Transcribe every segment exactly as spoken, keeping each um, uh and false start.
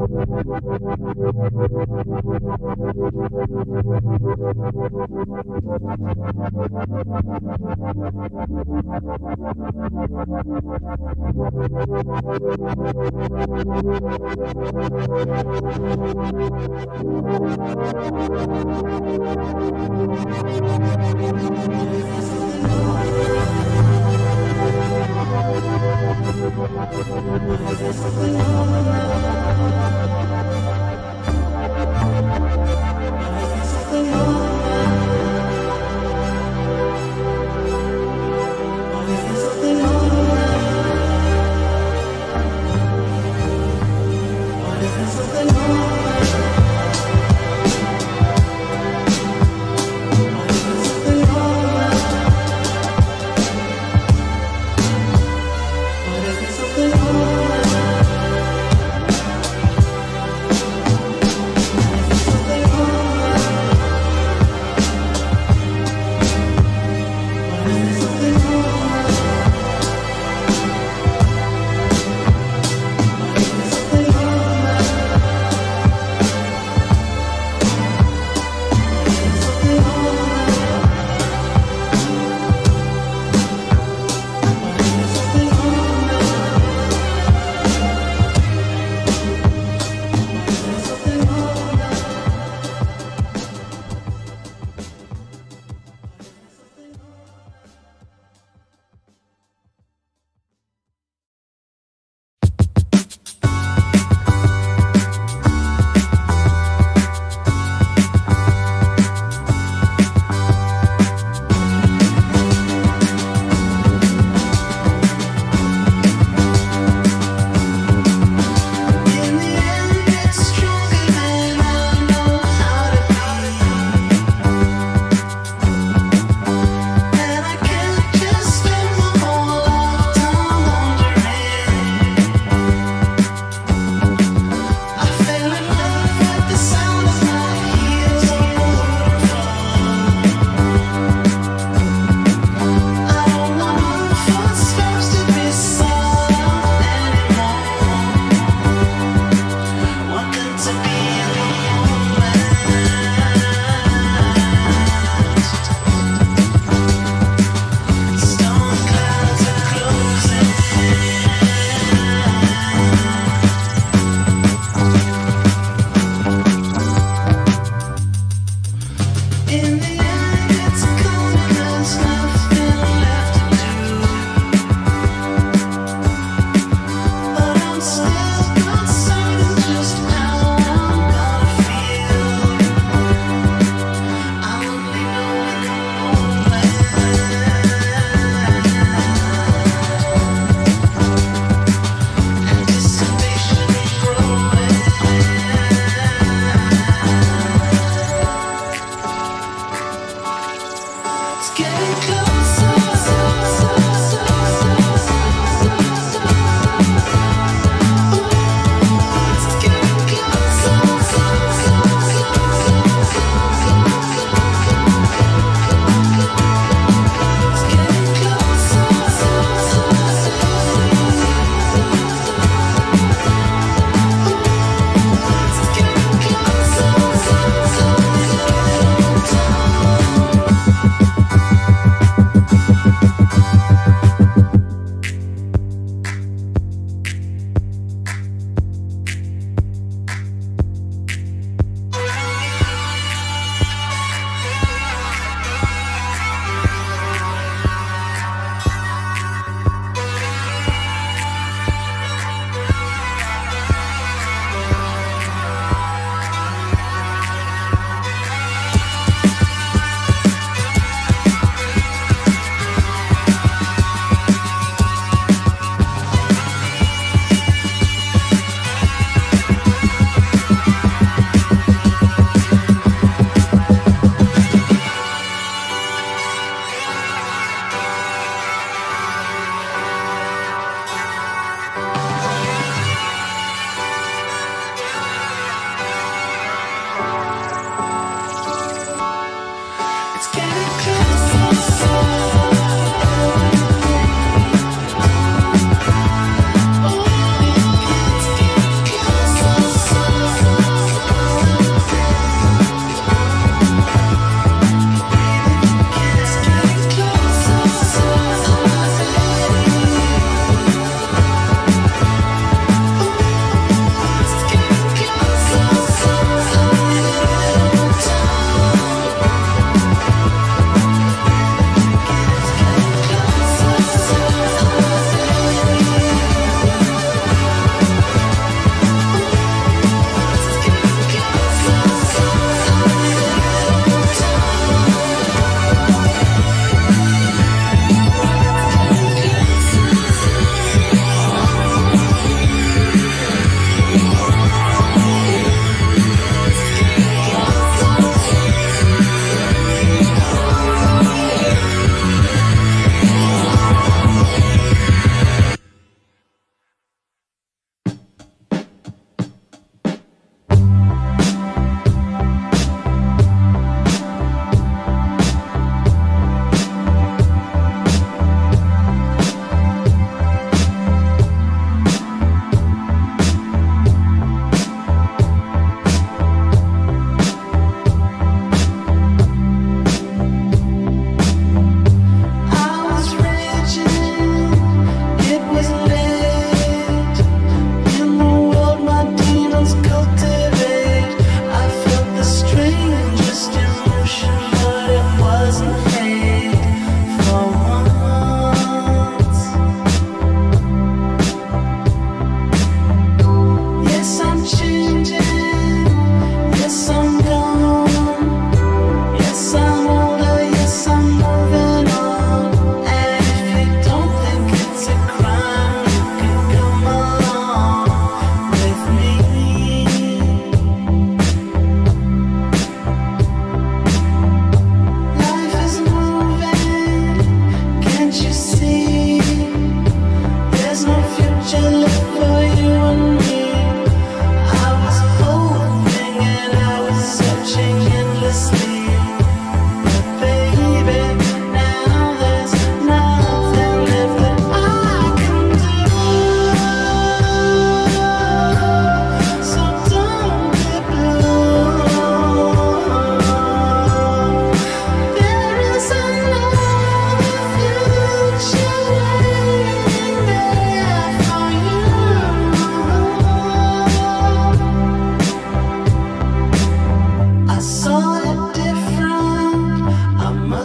Closer.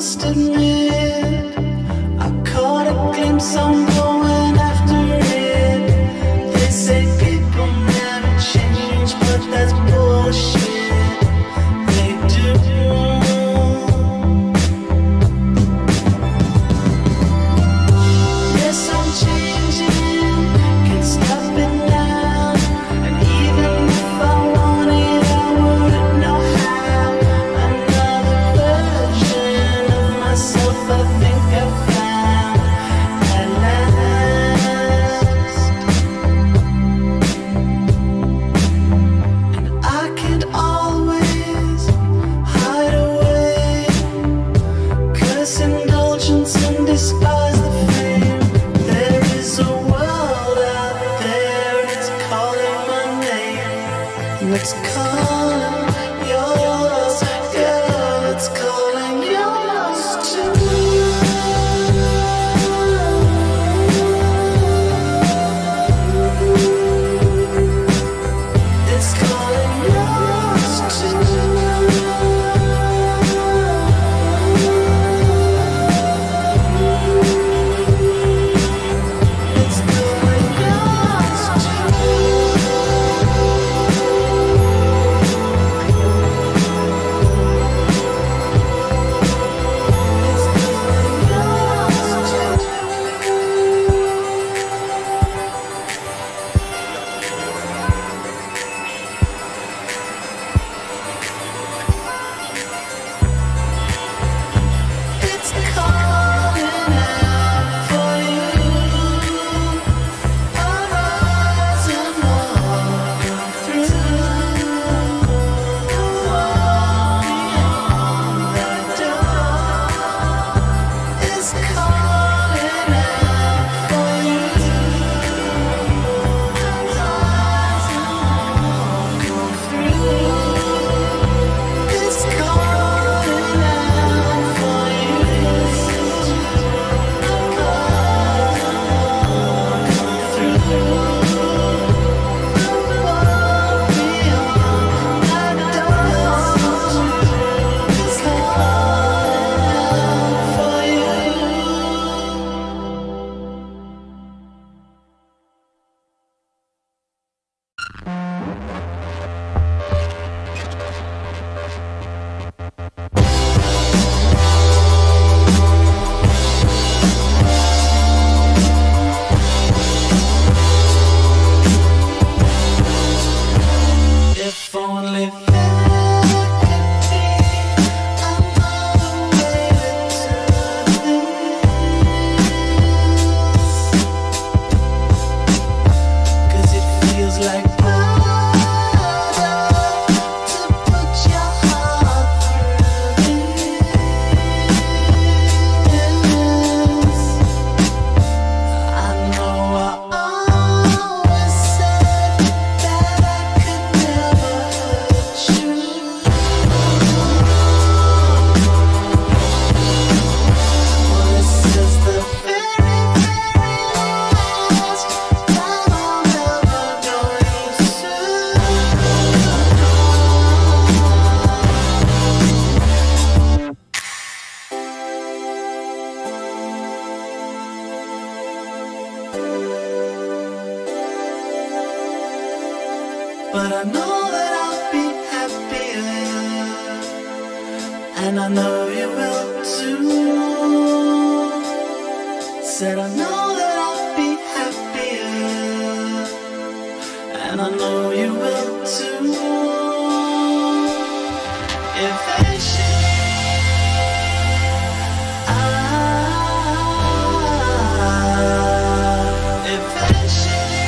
must admit, I caught a glimpse, I'm going after it. They say people never change, but that's bullshit. They do. Yes, I'm changing, can't stop it now. And even if I wanted, I wouldn't know how. Another version of myself I think I found at last. And I can't always hide away, 'cause indulgence and despise the fame. There is a world out there, it's calling my name. And it's calling yours, girl, it's calling yours too. It's calling yours too. It's calling yours It's calling out for you. Our eyes are looking through. Walk beyond the door. It's calling out for you. Our eyes are looking through. It's calling out for you. If only there could be another way to this, 'cause it feels like murder to put your heart through this. I know I always said that I could never hurt you. Well, this is the very, very last time I'm ever going to. But I know that I'll be happier, and I know you will too. Said I know that I'll be happier, and I know you will too. Eventually, I, eventually.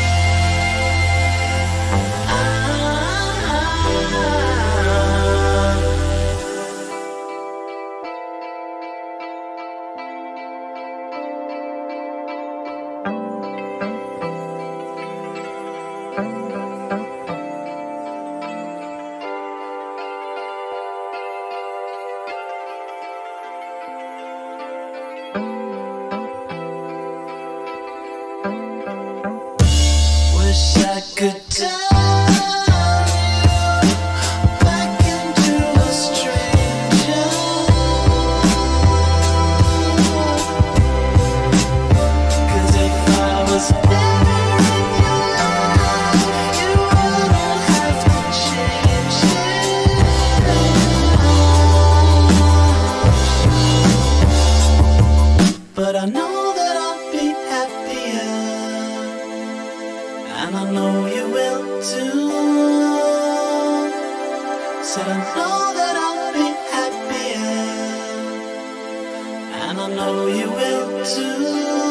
I know you will too.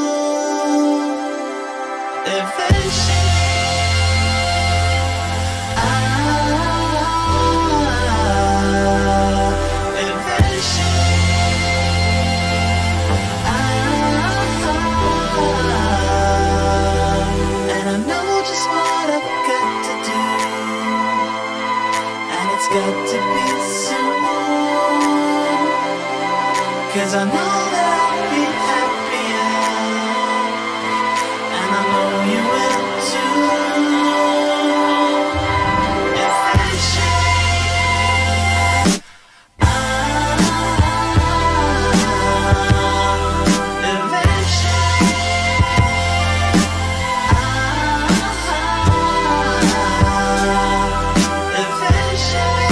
Eventually, ah, eventually, ah, and I know just what I've got to do, and it's got to be soon, 'cause I know that I'll be happier, and I know you will too. Eventually, ah, eventually, ah, eventually.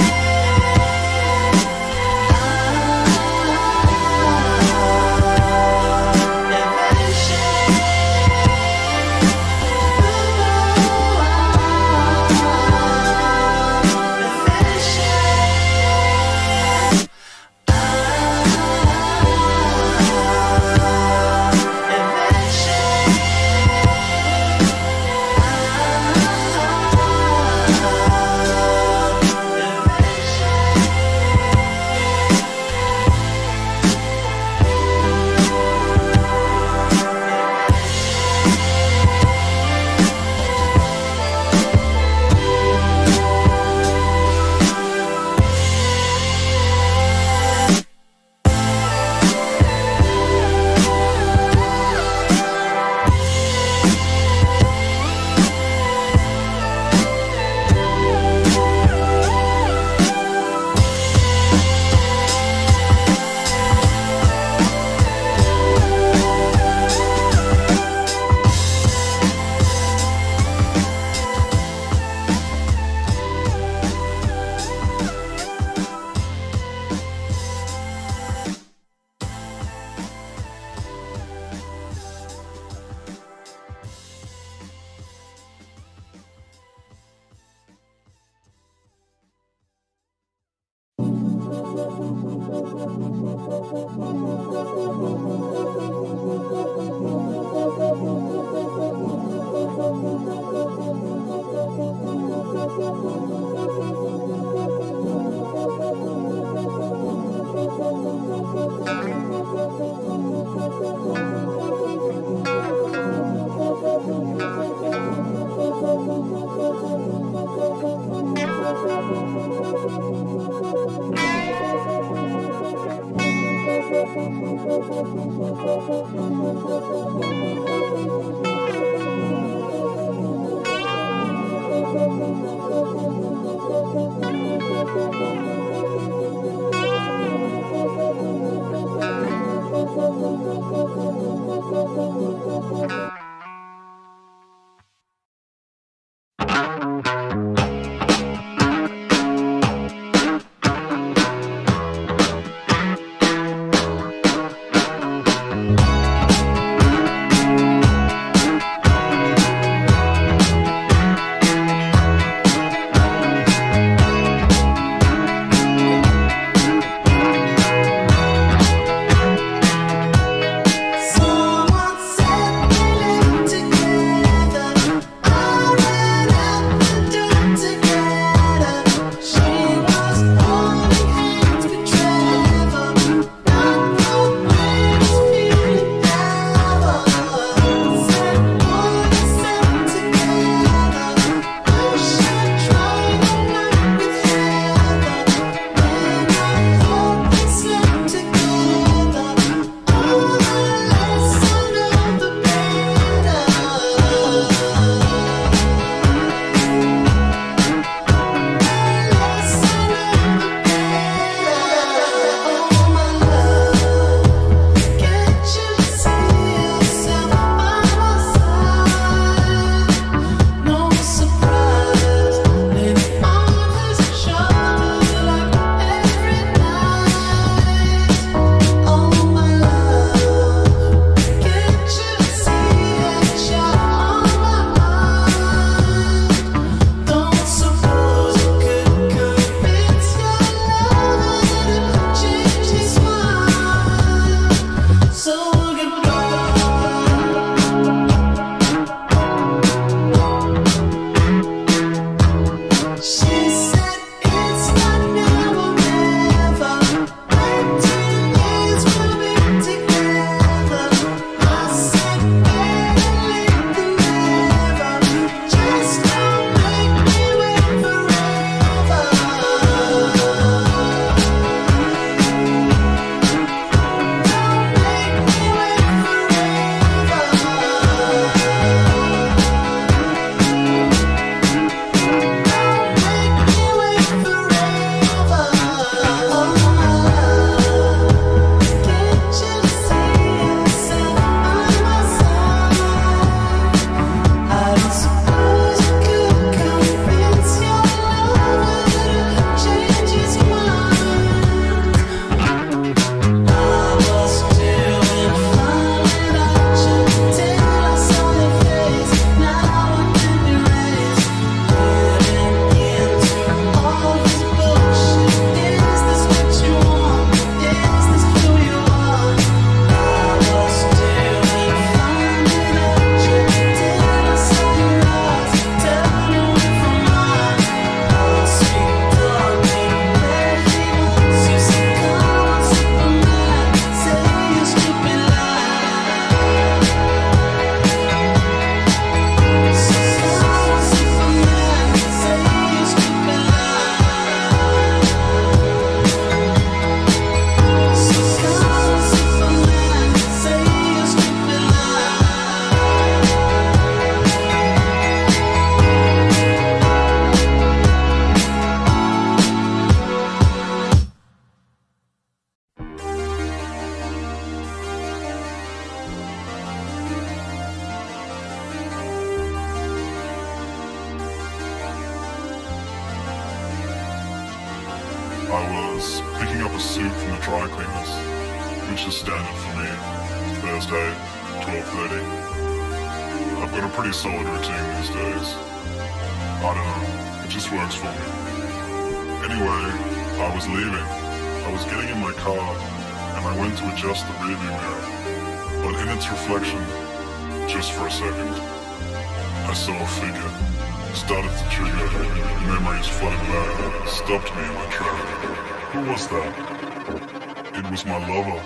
the dry cleaners, which is standard for me. It's Thursday, twelve thirty. I've got a pretty solid routine these days. I don't know, it just works for me. Anyway, I was leaving. I was getting in my car, and I went to adjust the rearview mirror. But in its reflection, just for a second, I saw a figure. Started to trigger, memories flooded back, stopped me in my tracks. Who was that? It was my lover.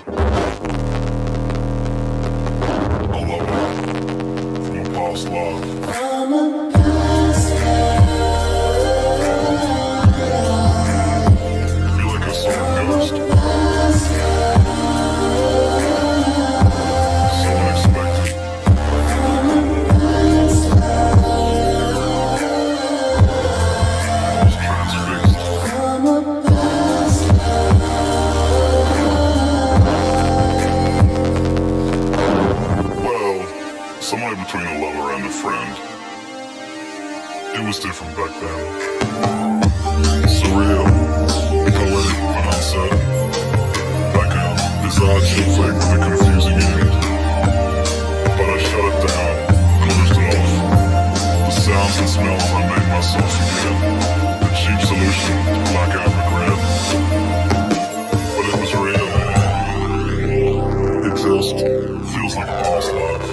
A lover from a past life. From a past I feel like I saw a ghost. So unexpected. I was transfixed. Well, somewhere between a lover and a friend. It was different back then. Surreal, poetic when uncertain. Like a bizarre chick flick with a confusing end. But I shut it down, closed it off. The sounds and smells I made myself forget. The cheap solution to blackout regret. But it was real. It just feels like a past life.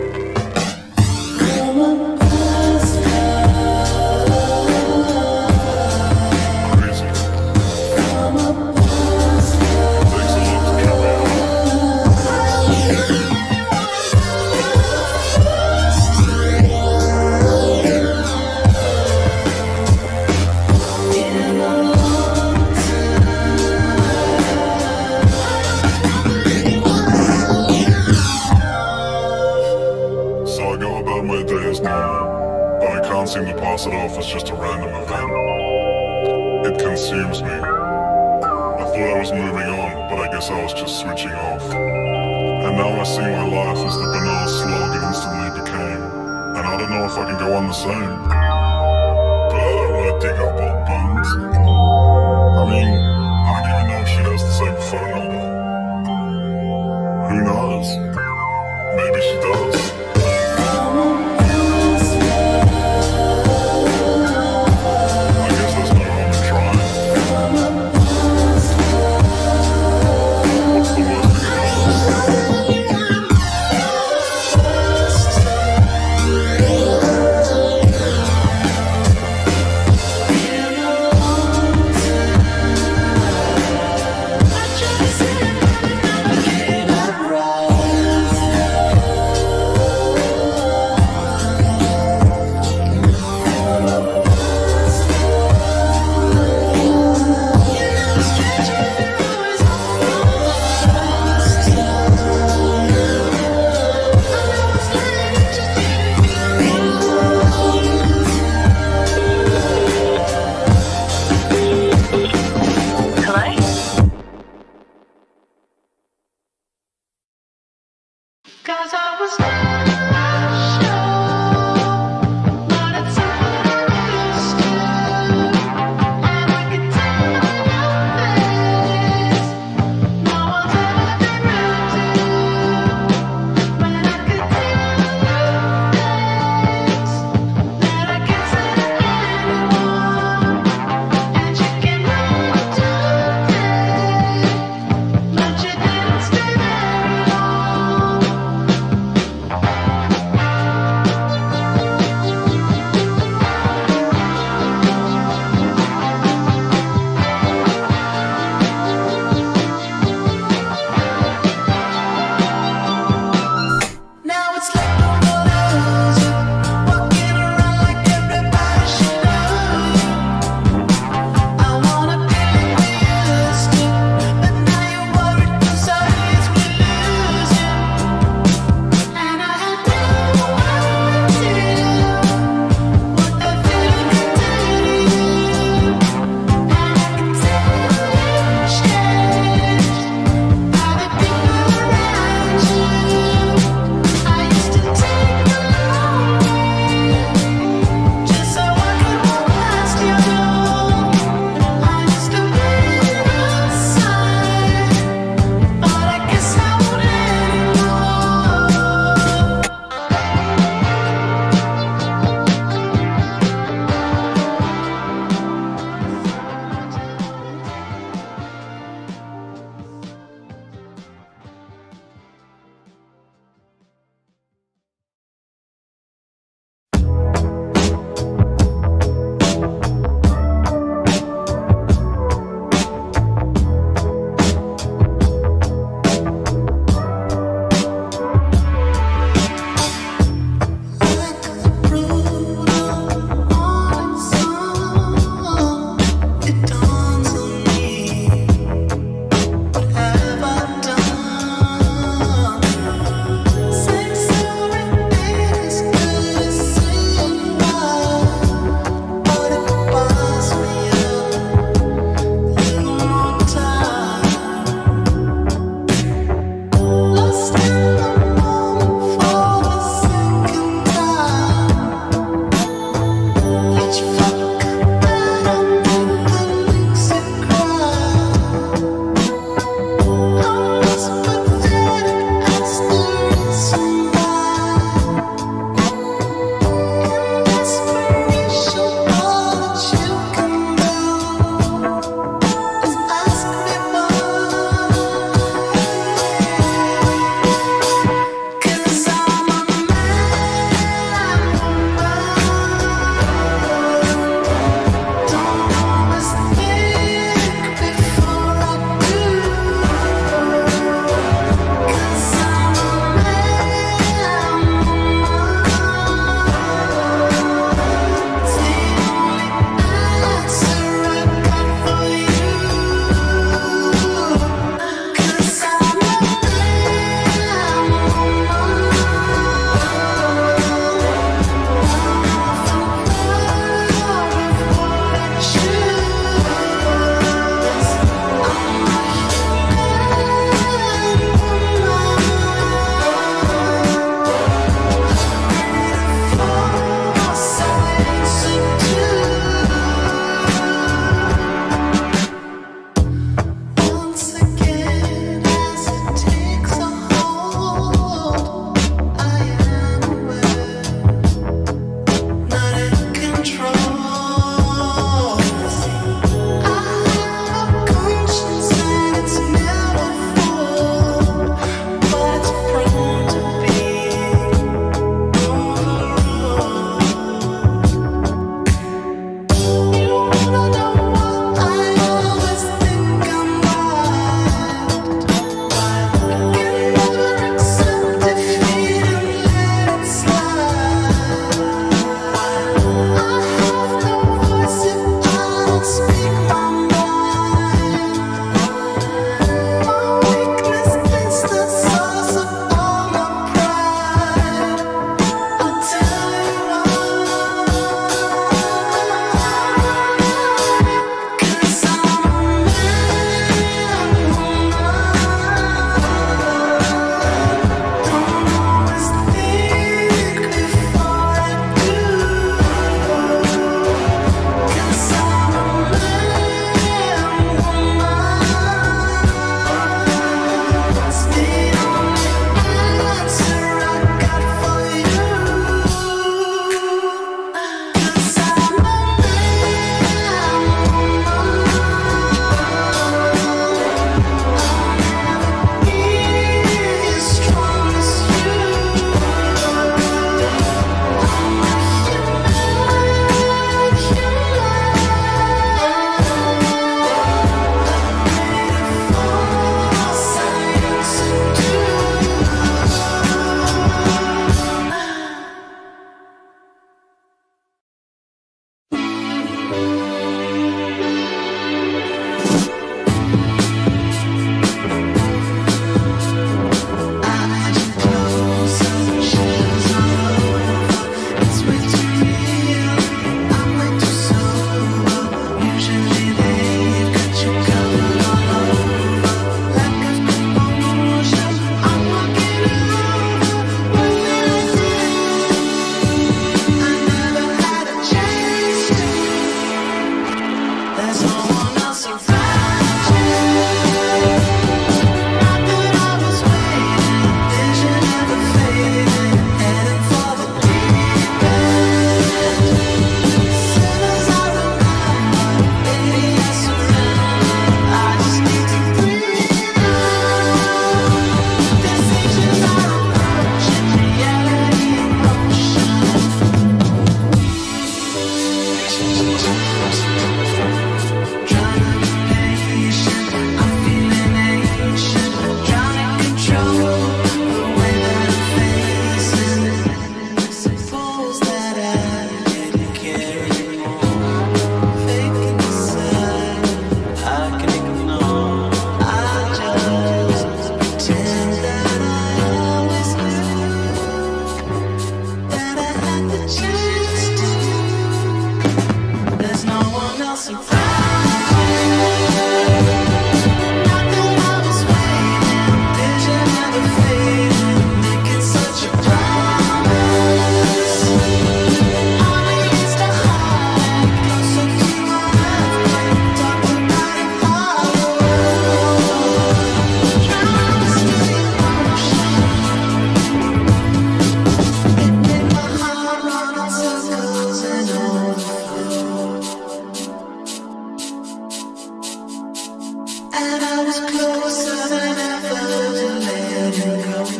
Crazy. Takes a lot to carry on. So I go about my day as normal, but I can't seem to pass it off as just a random event. It consumes me. I thought I was moving on, but I guess I was just switching off. And now I see my life as the banal slog it instantly became. And I don't know if I can go on the same. But I don't want to dig up old bones. I mean, I don't even know if she has the same phone number. Who knows? Maybe she does. I guess there's no harm in trying. What's the worst that can happen? Cause I was never sure what it's supposed to, and I could tell your face. No one's ever been real to you. When I could tell your face that I can say anyone, and you can move today, but you didn't stay very long.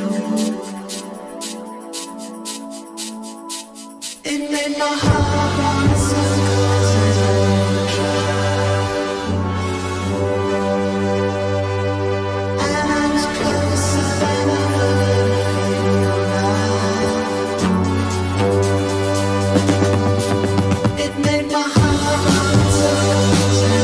It made my heart run circles in overdrive, and I was closer than I've ever been alive. It made my heart run circles in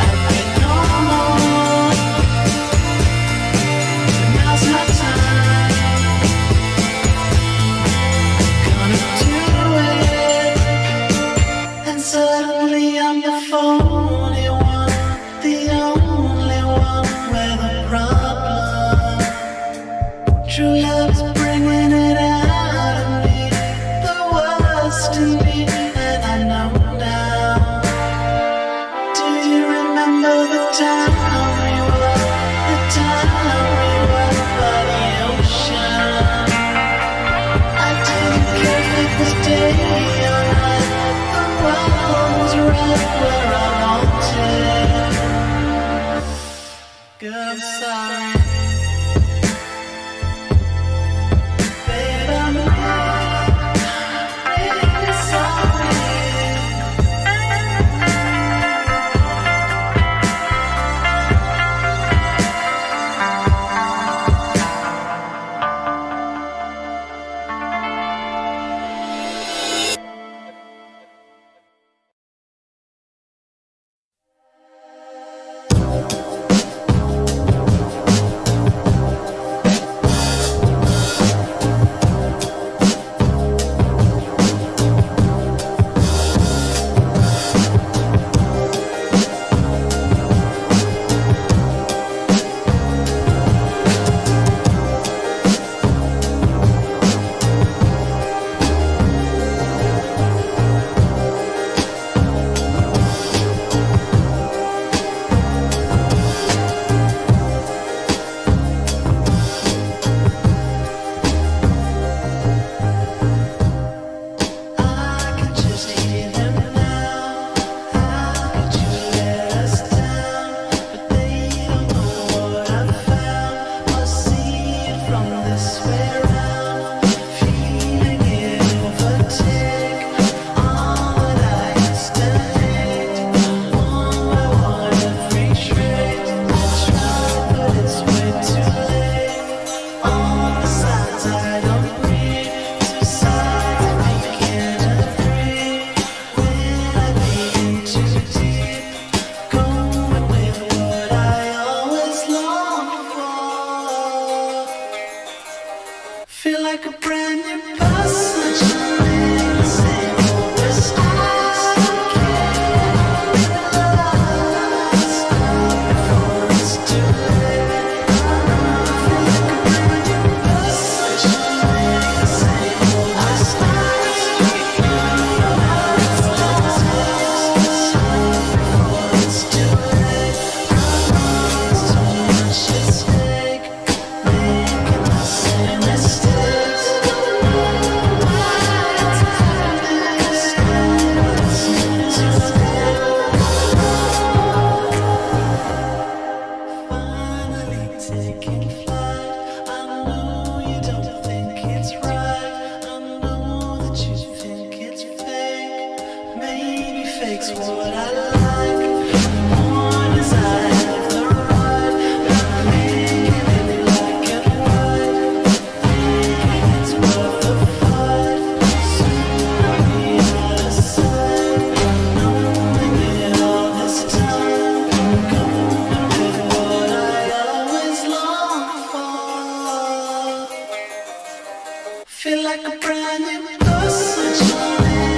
Now's my time. from this way around, feeling it overtake all that I used to hate. One by one, every trait I tried, but it's way too late. All the signs I don't read, two sides of me can't agree. Will I be in too deep? Going with what I always longed for. Feel like a brand new person, the same old mistakes again. Before it's too late. Feel like a brand new person, the same old mistakes before it's too late. It's too much at stake, making the same mistakes. Finally taking flight. I know you don't think it's right. I know that you think it's fake. Maybe fake's what I like. One is I have the right. Not making it black and white. Thinking it's worth the fight. Soon I'll be out of sight. Knowing it all this time. Going with what I always longed for. Feel like a brand new person.